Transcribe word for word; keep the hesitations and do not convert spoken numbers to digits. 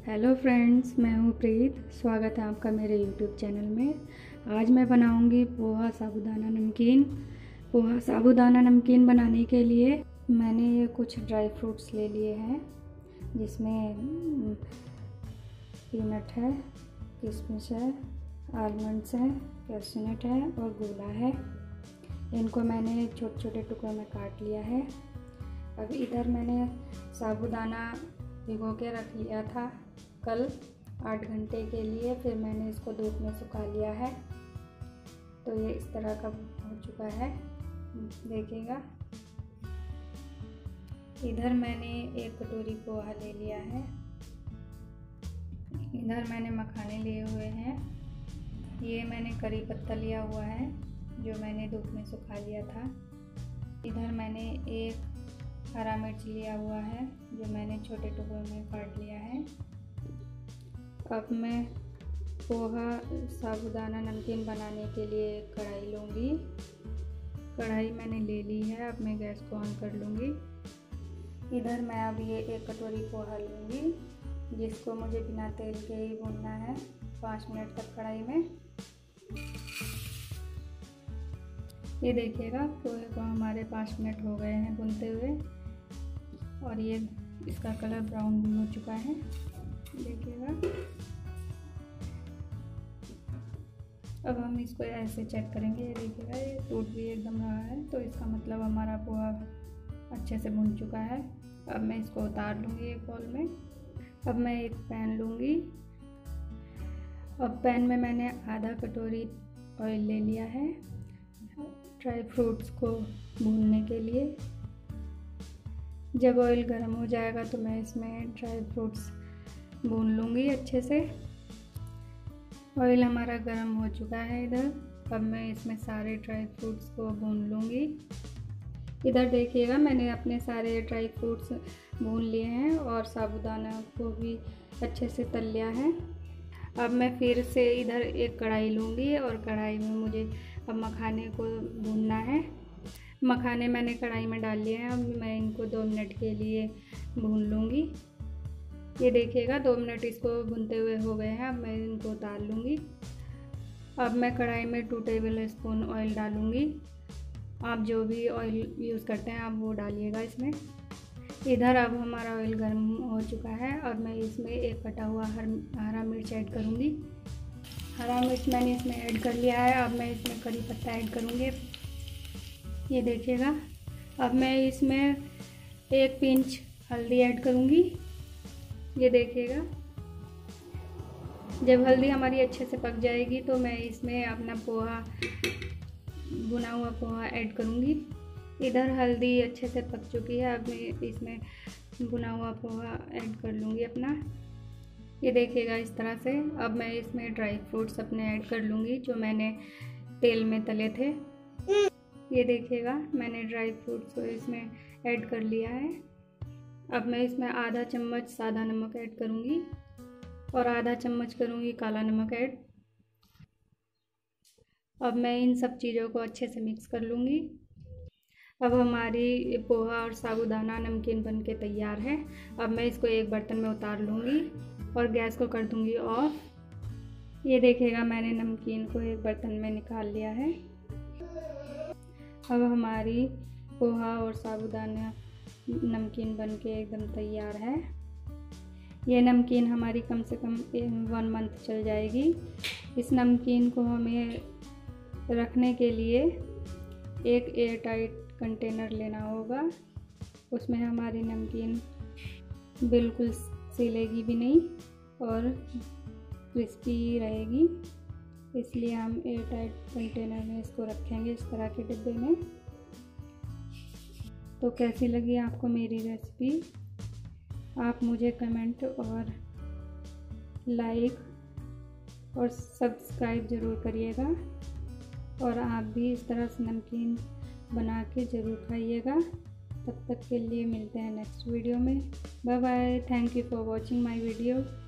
Hello friends, मैं हूँ प्रीत। स्वागत है आपका मेरे यूट्यूब चैनल में। आज मैं बनाऊँगी पोहा साबूदाना नमकीन। पोहा साबूदाना नमकीन बनाने के लिए मैंने ये कुछ ड्राई फ्रूट्स ले लिए हैं, जिसमें पीनट है, किशमिश है, आलमंड्स है, कैशनट है और गोला है। इनको मैंने छोटे छोटे टुकड़ों में काट लिया है। अब इधर मैंने साबूदाना भिगो के रख लिया था कल आठ घंटे के लिए, फिर मैंने इसको धूप में सुखा लिया है। तो ये इस तरह का हो चुका है, देखिएगा। इधर मैंने एक कटोरी पोहा ले लिया है। इधर मैंने मखाने लिए हुए हैं। ये मैंने करी पत्ता लिया हुआ है, जो मैंने धूप में सुखा लिया था। इधर मैंने एक हरा मिर्च लिया हुआ है, जो मैंने छोटे टुकड़ों में काट लिया है। अब मैं पोहा साबूदाना नमकीन बनाने के लिए एक कढ़ाई लूँगी। कढ़ाई मैंने ले ली है। अब मैं गैस को ऑन कर लूँगी। इधर मैं अब ये एक कटोरी पोहा लूँगी, जिसको मुझे बिना तेल के ही भूनना है पाँच मिनट तक कढ़ाई में। ये देखिएगा, पोहे को हमारे पाँच मिनट हो गए हैं भूनते हुए, और ये इसका कलर ब्राउन भी हो चुका है, देखिएगा। अब हम इसको ऐसे चेक करेंगे। ये देखिएगा, ये टूट भी एकदम रहा है, तो इसका मतलब हमारा पोहा अच्छे से भुन चुका है। अब मैं इसको उतार लूँगी एक बाउल में। अब मैं एक पैन लूँगी। अब पैन में मैंने आधा कटोरी ऑयल ले लिया है ड्राई फ्रूट्स को भूनने के लिए। जब ऑयल गर्म हो जाएगा तो मैं इसमें ड्राई फ्रूट्स भून लूँगी अच्छे से। ऑयल हमारा गर्म हो चुका है इधर। अब मैं इसमें सारे ड्राई फ्रूट्स को भून लूँगी। इधर देखिएगा, मैंने अपने सारे ड्राई फ्रूट्स भून लिए हैं और साबूदाना को भी अच्छे से तल लिया है। अब मैं फिर से इधर एक कढ़ाई लूँगी और कढ़ाई में मुझे अब मखाने को भूनना है। मखाने मैंने कढ़ाई में डाल लिए हैं। अब मैं इनको दो मिनट के लिए भून लूँगी। ये देखिएगा, दो मिनट इसको भूनते हुए हो गए हैं। अब मैं इनको उतार लूँगी। अब मैं कढ़ाई में टू टेबल स्पून ऑयल डालूँगी। आप जो भी ऑयल यूज़ करते हैं आप वो डालिएगा इसमें। इधर अब हमारा ऑयल गर्म हो चुका है। अब मैं इसमें एक कटा हुआ हर हरा मिर्च ऐड करूँगी। हरा मिर्च मैंने इसमें ऐड कर लिया है। अब मैं इसमें करी पत्ता ऐड करूँगी। ये देखिएगा, अब मैं इसमें एक पिंच हल्दी ऐड करूँगी। ये देखिएगा, जब हल्दी हमारी अच्छे से पक जाएगी तो मैं इसमें अपना पोहा, भुना हुआ पोहा ऐड करूँगी। इधर हल्दी अच्छे से पक चुकी है। अब मैं इसमें भुना हुआ पोहा ऐड कर लूँगी अपना। ये देखिएगा, इस तरह से। अब मैं इसमें ड्राई फ्रूट्स अपने ऐड कर लूँगी, जो मैंने तेल में तले थे। ये देखिएगा, मैंने ड्राई फ्रूट्स को इसमें ऐड कर लिया है। अब मैं इसमें आधा चम्मच सादा नमक ऐड करूँगी और आधा चम्मच करूँगी काला नमक ऐड। अब मैं इन सब चीज़ों को अच्छे से मिक्स कर लूँगी। अब हमारी पोहा और साबूदाना नमकीन बनके तैयार है। अब मैं इसको एक बर्तन में उतार लूँगी और गैस को कर दूँगी ऑफ। ये देखिएगा, मैंने नमकीन को एक बर्तन में निकाल लिया है। अब हमारी पोहा और साबूदाना नमकीन बनके एकदम तैयार है। ये नमकीन हमारी कम से कम वन मंथ चल जाएगी। इस नमकीन को हमें रखने के लिए एक एयर टाइट कंटेनर लेना होगा। उसमें हमारी नमकीन बिल्कुल सिलेगी भी नहीं और क्रिस्पी रहेगी। इसलिए हम एयर टाइट कंटेनर में इसको रखेंगे, इस तरह के डिब्बे में। तो कैसी लगी आपको मेरी रेसिपी? आप मुझे कमेंट और लाइक और सब्सक्राइब ज़रूर करिएगा, और आप भी इस तरह से नमकीन बना के ज़रूर खाइएगा। तब तक के लिए मिलते हैं नेक्स्ट वीडियो में। Bye bye. Thank you for watching my video.